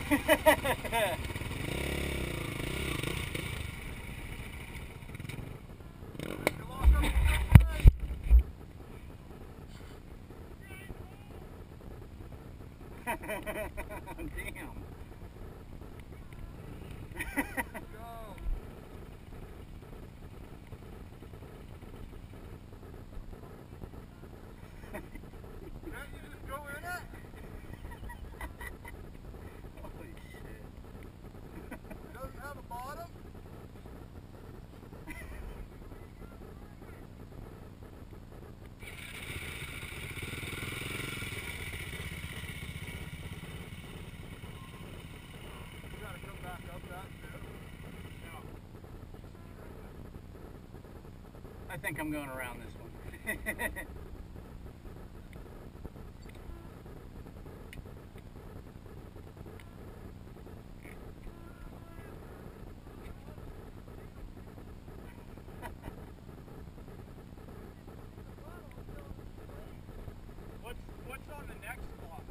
Damn. I think I'm going around this one. What's on the next block?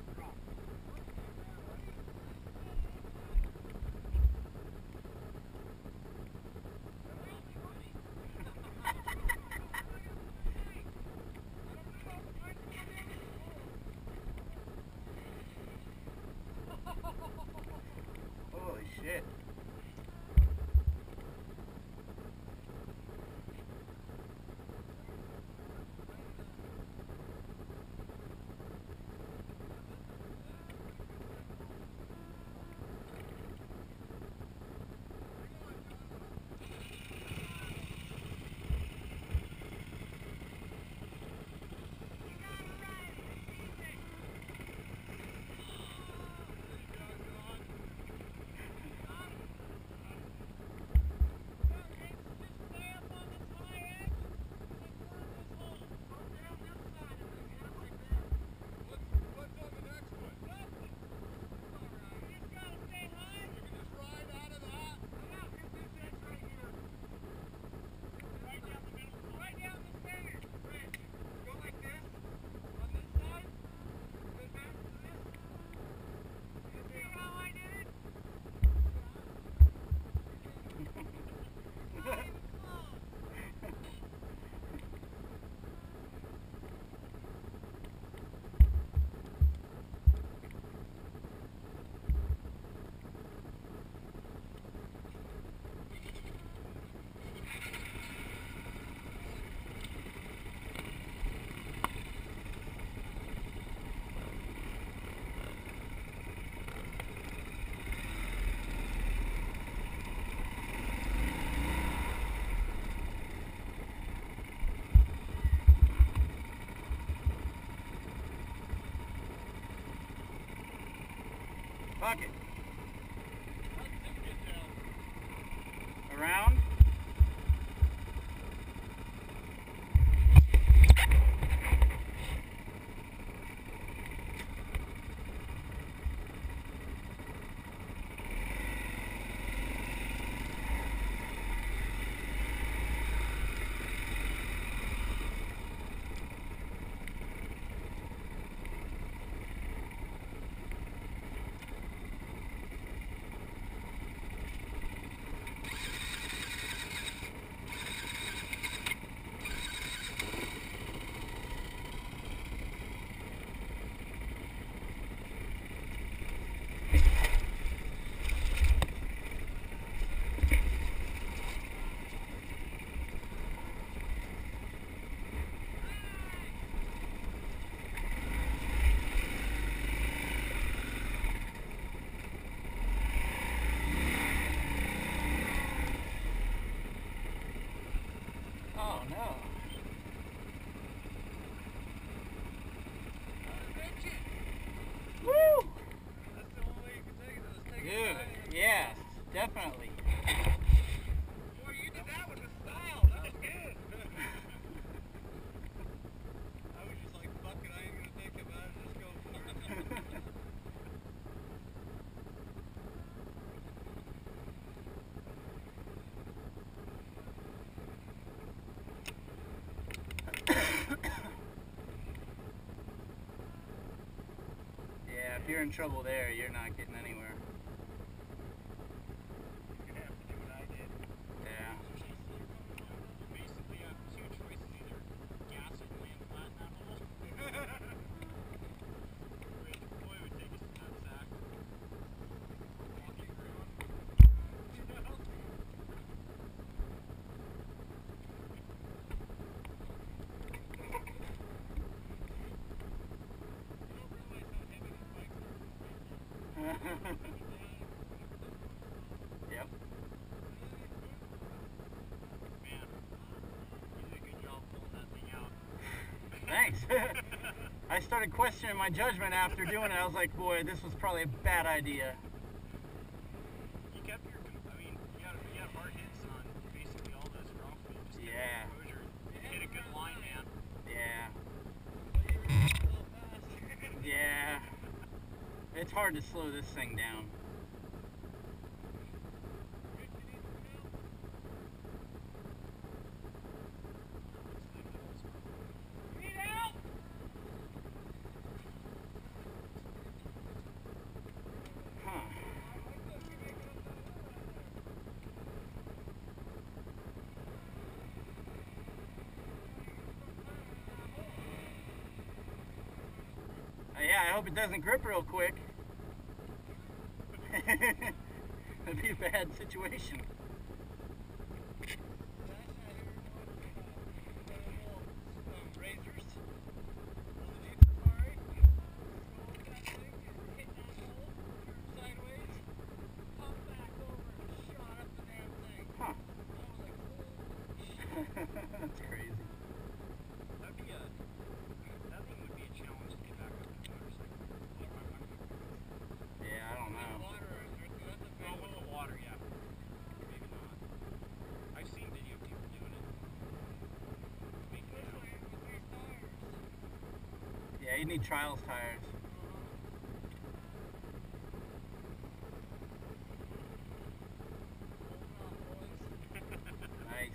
Holy shit. Fuck it. Around? Oh no. Woo! That's the only way you can take it. Just take Dude, it. yeah, definitely. Boy, you did that with style. That was good. I was just like, fuck it, I ain't gonna think about it. Just go for it. Yeah, if you're in trouble there, you're not getting anywhere. Yep. Man, you did a good job pulling that thing out. Thanks. I started questioning my judgment after doing it. I was like, boy, this was probably a bad idea. You kept your, I mean, you had hard hits on basically all those crawfish. Just Yeah. Exposure. You hit a good line, man. Yeah. Yeah. It's hard to slow this thing down. Huh. Yeah, I hope it doesn't grip real quick. That'd be a bad situation. Huh. That's crazy. That thing would be a challenge to get back up on the motorcycle. Yeah, I don't know. Oh, with the water, yeah. Maybe not. I've seen video of people doing it. Making it out. Yeah, you need trials tires. Nice.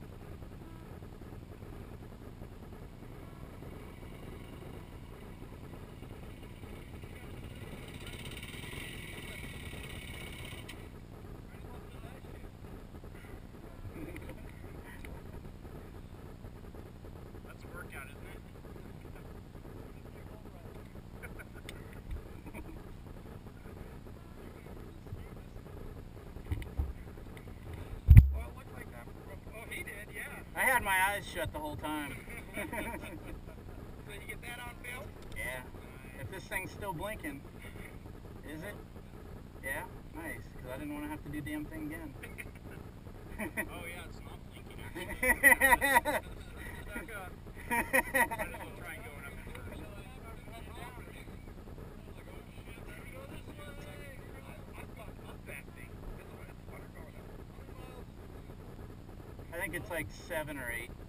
That's a workout, isn't it? Well, it looked like that. Oh, he did, yeah. I had my eyes shut the whole time. So you get that on film? Yeah. If this thing's still blinking, is it? Yeah? Nice. Because I didn't want to have to do the damn thing again. Oh yeah, it's not blinking actually. Stuck up. Might as well try and going up at first. Up that thing. I think it's like 7 or 8.